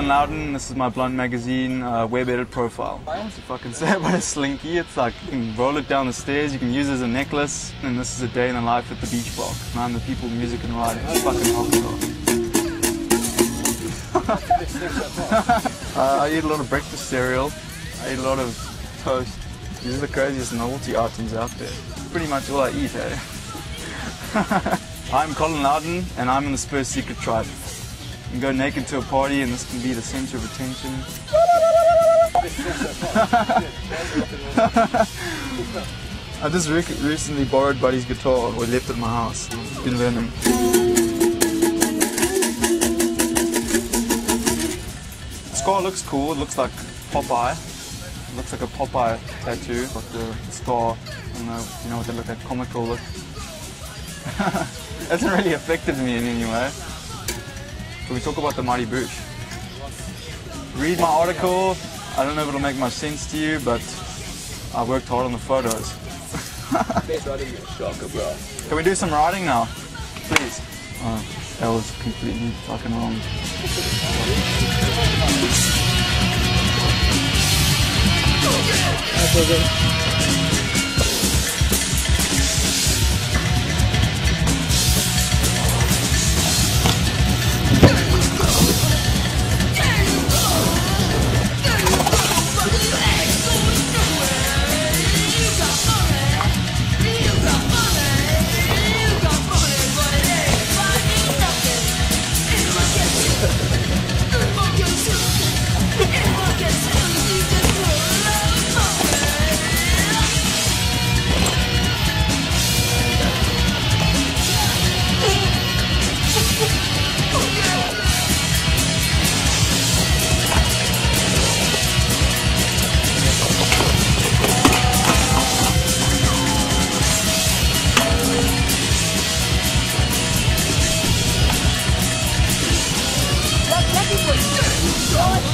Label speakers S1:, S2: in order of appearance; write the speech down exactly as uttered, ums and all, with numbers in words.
S1: Colin Loudon. This is my Blunt Magazine uh, web edit profile. I want to fucking say about a slinky. It's like you can roll it down the stairs, you can use it as a necklace, and this is a day in the life at the beach park. Man, the people, music and riding. It's fucking hot. uh, I eat a lot of breakfast cereal. I eat a lot of toast. These are the craziest novelty items out there. Pretty much all I eat, eh? I'm Colin Loudon, and I'm in the Spurs Secret Tribe. You can go naked to a party, and this can be the center of attention. I just re recently borrowed Buddy's guitar, or left it at my house. Been learning. The scar looks cool. It looks like Popeye. It looks like a Popeye tattoo, like the, the scar. I don't know, you know what they look like, comical look. Hasn't really affected me in any way. Can we talk about the Mighty Bush? Read my article. I don't know if it'll make much sense to you, but I worked hard on the photos.
S2: Best riding in shocker, bro.
S1: Can we do some riding now? Please. Oh, that was completely fucking wrong.
S2: That's okay.
S3: Lucky for you.